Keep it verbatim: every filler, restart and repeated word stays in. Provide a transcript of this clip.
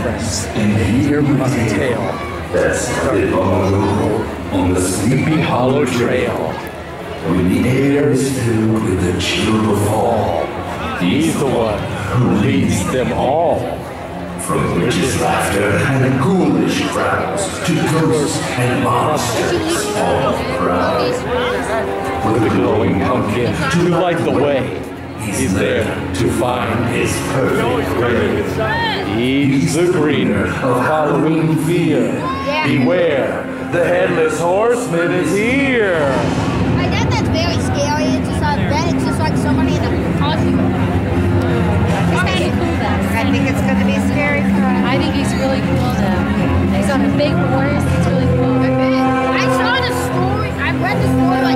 friends, and hear my tale. That started long ago on the Sleepy Hollow Trail. When the air is filled with the chill of fall, He's the one who leads them all. from witches' laughter and ghoulish crowds to ghosts and monsters all proud. With a glowing pumpkin to light the way. He's there to find his perfect grave. He's the greener of Halloween fear. Beware, the Headless Horseman is here. I guess that's very scary. It's just like that. It's just like somebody in a costume. It's kind of cool though. I think it's going to be scary for us. I think he's really cool though. He's on a big horse. It's really cool. I saw the story. I read the story